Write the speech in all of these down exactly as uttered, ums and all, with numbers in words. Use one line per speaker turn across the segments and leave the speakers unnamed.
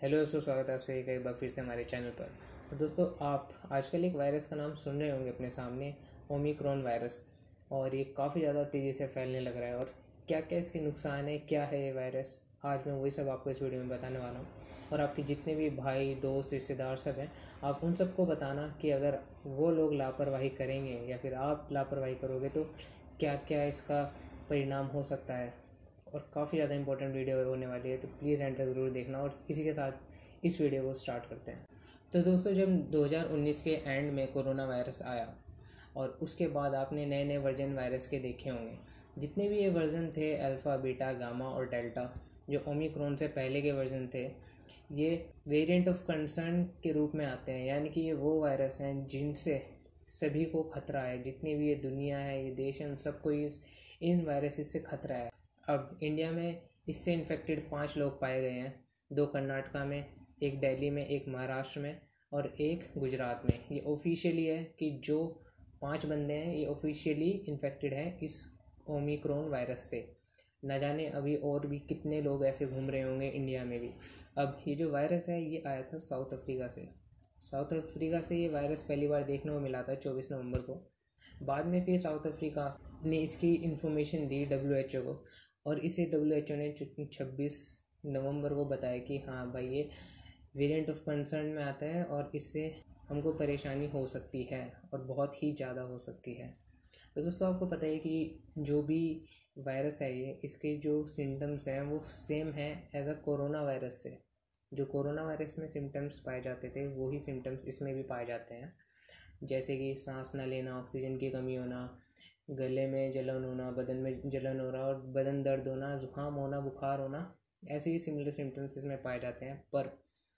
Hello दोस्तों, स्वागत है आपसे एक बार फिर से हमारे चैनल पर। और दोस्तों, आप आजकल एक वायरस का नाम सुन रहे होंगे अपने सामने, ओमिक्रॉन वायरस। और ये काफ़ी ज़्यादा तेज़ी से फैलने लग रहा है। और क्या क्या इसके नुकसान है, क्या है ये वायरस, आज मैं वही सब आपको इस वीडियो में बताने वाला हूँ। और आपके जितने भी भाई दोस्त रिश्तेदार सब हैं, आप उन सबको बताना कि अगर वो लोग लापरवाही करेंगे या फिर आप लापरवाही करोगे तो क्या क्या इसका परिणाम हो सकता है। और काफ़ी ज़्यादा इंपॉर्टेंट वीडियो होने वाली है, तो प्लीज़ एंड तक ज़रूर देखना। और इसी के साथ इस वीडियो को स्टार्ट करते हैं। तो दोस्तों, जब दो हज़ार उन्नीस के एंड में कोरोना वायरस आया और उसके बाद आपने नए नए वर्जन वायरस के देखे होंगे। जितने भी ये वर्जन थे, अल्फ़ा, बीटा, गामा और डेल्टा, जो ओमिक्रॉन से पहले के वर्जन थे, ये वेरिएंट ऑफ कंसर्न के रूप में आते हैं। यानी कि ये वो वायरस हैं जिनसे सभी को खतरा है। जितनी भी ये दुनिया है, ये देश है, उन सबको इस इन वायरसेस से खतरा है। अब इंडिया में इससे इन्फेक्टेड पाँच लोग पाए गए हैं। दो कर्नाटका में, एक दिल्ली में, एक महाराष्ट्र में और एक गुजरात में। ये ऑफिशियली है कि जो पांच बंदे हैं ये ऑफिशियली इन्फेक्टेड हैं इस ओमिक्रॉन वायरस से। न जाने अभी और भी कितने लोग ऐसे घूम रहे होंगे इंडिया में भी। अब ये जो वायरस है ये आया था साउथ अफ्रीका से। साउथ अफ्रीका से ये वायरस पहली बार देखने को मिला था चौबीस नवंबर को। बाद में फिर साउथ अफ्रीका ने इसकी इन्फॉर्मेशन दी डब्ल्यू एच ओ को, और इसे डब्ल्यू एच ओ ने छब्बीस नवंबर को बताया कि हाँ भाई, ये वेरिएंट ऑफ कंसर्न में आता है और इससे हमको परेशानी हो सकती है और बहुत ही ज़्यादा हो सकती है। तो दोस्तों, आपको पता है कि जो भी वायरस है ये, इसके जो सिम्टम्स हैं वो सेम है एज अ कोरोना वायरस से। जो कोरोना वायरस में सिम्टम्स पाए जाते थे वही सिम्टम्स इसमें भी पाए जाते हैं। जैसे कि सांस न लेना, ऑक्सीजन की कमी होना, गले में जलन होना, बदन में जलन हो रहा और बदन दर्द होना, जुकाम होना, बुखार होना, ऐसे ही सिमिलर सिम्टम्स इसमें पाए जाते हैं। पर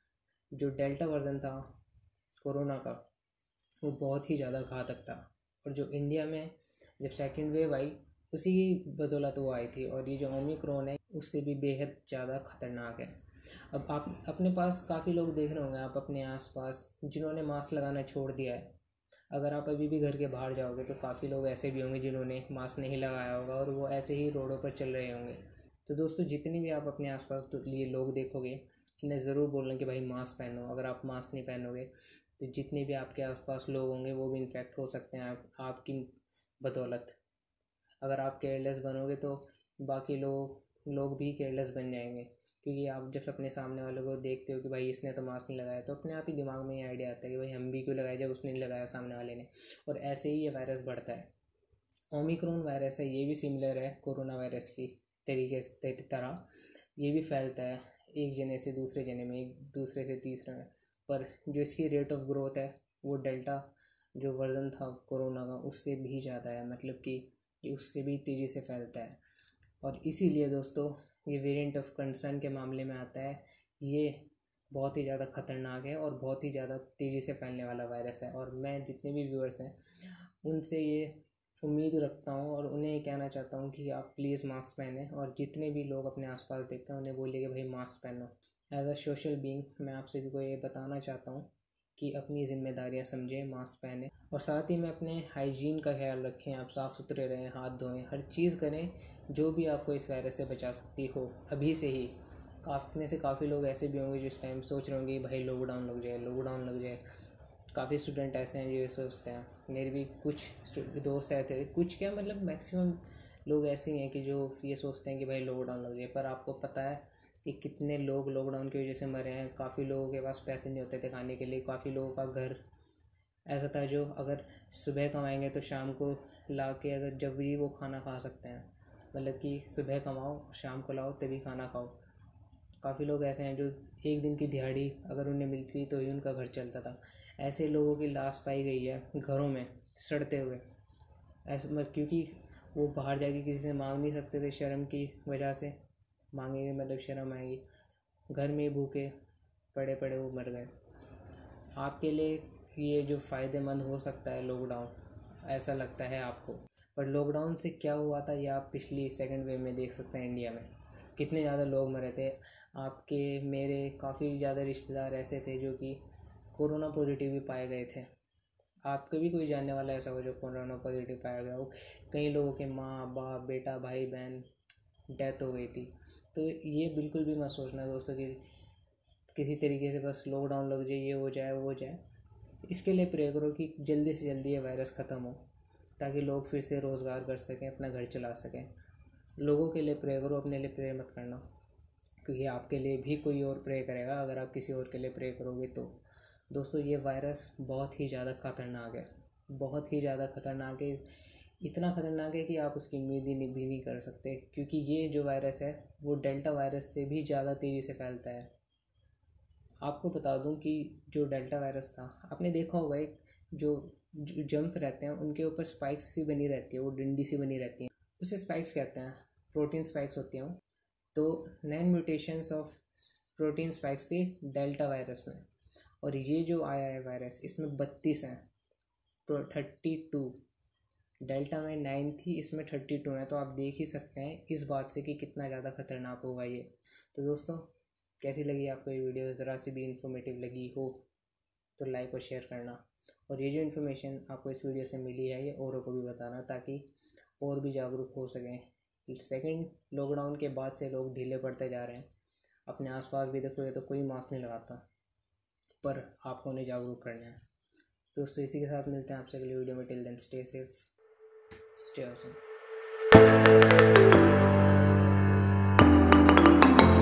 जो डेल्टा वर्जन था कोरोना का, वो बहुत ही ज़्यादा घातक था। और जो इंडिया में जब सेकेंड वेव आई, उसी की बदौलत वो आई थी। और ये जो ओमिक्रॉन है उससे भी बेहद ज़्यादा खतरनाक है। अब आप अपने पास काफ़ी लोग देख रहे होंगे, आप अपने आसपास, जिन्होंने मास्क लगाना छोड़ दिया है। अगर आप अभी भी घर के बाहर जाओगे तो काफ़ी लोग ऐसे भी होंगे जिन्होंने मास्क नहीं लगाया होगा और वो ऐसे ही रोडों पर चल रहे होंगे। तो दोस्तों, जितने भी आप अपने आसपास तो ये लोग देखोगे, इन्हें ज़रूर बोलना कि भाई मास्क पहनो। अगर आप मास्क नहीं पहनोगे तो जितने भी आपके आसपास लोग होंगे वो भी इन्फेक्ट हो सकते हैं आप, आपकी बदौलत। अगर आप केयरलेस बनोगे तो बाकी लोग लोग भी केयरलेस बन जाएंगे। क्योंकि आप जब अपने सामने वाले को देखते हो कि भाई इसने तो मास्क नहीं लगाया, तो अपने आप ही दिमाग में ये आइडिया आता है कि भाई हम भी क्यों लगाए जब उसने नहीं लगाया सामने वाले ने। और ऐसे ही ये वायरस बढ़ता है। ओमिक्रॉन वायरस है, ये भी सिमिलर है कोरोना वायरस की तरीके से तरह। ये भी फैलता है एक जने से दूसरे जने में, एक दूसरे से तीसरे में। पर जो इसकी रेट ऑफ ग्रोथ है वो डेल्टा जो वर्जन था कोरोना का उससे भी ज़्यादा है। मतलब कि ये उससे भी तेज़ी से फैलता है। और इसीलिए दोस्तों, ये वेरिएंट ऑफ कंसर्न के मामले में आता है। ये बहुत ही ज़्यादा ख़तरनाक है और बहुत ही ज़्यादा तेज़ी से फैलने वाला वायरस है। और मैं जितने भी व्यूअर्स हैं उनसे ये उम्मीद रखता हूँ और उन्हें कहना चाहता हूँ कि आप प्लीज़ मास्क पहनें। और जितने भी लोग अपने आसपास देखते हैं उन्हें बोलिए कि भाई मास्क पहनो। एज अ सोशल बीइंग मैं आप सभी को ये बताना चाहता हूँ कि अपनी ज़िम्मेदारियाँ समझें, मास्क पहने। और साथ ही में अपने हाइजीन का ख्याल रखें। आप साफ़ सुथरे रहें, हाथ धोएं, हर चीज़ करें जो भी आपको इस वायरस से बचा सकती हो अभी से ही। काफ़ी में से काफ़ी लोग ऐसे भी होंगे जिस टाइम सोच रहे होंगे भाई लॉकडाउन लग जाए, लॉकडाउन लग जाए। काफ़ी स्टूडेंट ऐसे हैं जो ये सोचते हैं। मेरे भी कुछ दोस्त ऐसे थे, कुछ क्या मतलब मैक्सिमम लोग ऐसे ही हैं कि जो ये सोचते हैं कि भाई लॉकडाउन लग जाए। पर आपको पता है कि कितने लोग लॉकडाउन की वजह से मरे हैं। काफ़ी लोगों के पास पैसे नहीं होते थे खाने के लिए। काफ़ी लोगों का घर ऐसा था जो अगर सुबह कमाएंगे तो शाम को ला के, अगर जब भी वो खाना खा सकते हैं। मतलब कि सुबह कमाओ, शाम को लाओ, तभी खाना खाओ। काफ़ी लोग ऐसे हैं जो एक दिन की दिहाड़ी अगर उन्हें मिलती तो ही उनका घर चलता था। ऐसे लोगों की लाश पाई गई है घरों में सड़ते हुए। ऐसे मतलब क्योंकि वो बाहर जाके किसी से मांग नहीं सकते थे, शर्म की वजह से। मांगेंगे मतलब शर्म आएगी। घर में भूखे पड़े पड़े वो मर गए। आपके लिए ये जो फ़ायदेमंद हो सकता है लॉकडाउन, ऐसा लगता है आपको। पर लॉकडाउन से क्या हुआ था ये आप पिछली सेकंड वेव में देख सकते हैं। इंडिया में कितने ज़्यादा लोग मरे थे। आपके मेरे काफ़ी ज़्यादा रिश्तेदार ऐसे थे जो कि कोरोना पॉजिटिव भी पाए गए थे। आपके भी कोई जानने वाला ऐसा हो जो कोरोना पॉजिटिव पाया गया हो। कई लोगों के माँ बाप, बेटा, भाई बहन डेथ हो गई थी। तो ये बिल्कुल भी मत सोचना दोस्तों कि किसी तरीके से बस लॉकडाउन लग जाए, ये हो जाए वो हो जाए। इसके लिए प्रे करो कि जल्दी से जल्दी ये वायरस ख़त्म हो, ताकि लोग फिर से रोज़गार कर सकें, अपना घर चला सकें। लोगों के लिए प्रे करो, अपने लिए प्रे मत करना, क्योंकि आपके लिए भी कोई और प्रे करेगा अगर आप किसी और के लिए प्रे करोगे तो। दोस्तों, ये वायरस बहुत ही ज़्यादा ख़तरनाक है, बहुत ही ज़्यादा ख़तरनाक है। इतना ख़तरनाक है कि आप उसकी उम्मीद ही भी नहीं कर सकते, क्योंकि ये जो वायरस है वो डेल्टा वायरस से भी ज़्यादा तेज़ी से फैलता है। आपको बता दूं कि जो डेल्टा वायरस था, आपने देखा होगा एक जो जम्स रहते हैं उनके ऊपर स्पाइक्स सी बनी रहती है, वो डंडी सी बनी रहती है, उसे स्पाइक्स कहते हैं, प्रोटीन स्पाइक्स होती हैं वो। तो nine mutations of protein spikes थी डेल्टा वायरस में, और ये जो आया है वायरस, इसमें बत्तीस हैं, तो थर्टी टू। डेल्टा में नाइन थी, इसमें थर्टी टू है, तो आप देख ही सकते हैं इस बात से कि कितना ज़्यादा खतरनाक होगा ये। तो दोस्तों, कैसी लगी आपको ये वीडियो? ज़रा सी भी इन्फॉर्मेटिव लगी हो तो लाइक और शेयर करना, और ये जो इन्फॉर्मेशन आपको इस वीडियो से मिली है ये औरों को भी बताना, ताकि और भी जागरूक हो सकें। सेकेंड लॉकडाउन के बाद से लोग ढीले पड़ते जा रहे हैं। अपने आसपास भी देखोगे तो कोई मास्क नहीं लगाता, पर आपको उन्हें जागरूक करना है। दोस्तों, इसी के साथ मिलते हैं आपसे अगली वीडियो में। Till then stay safe, stay awesome.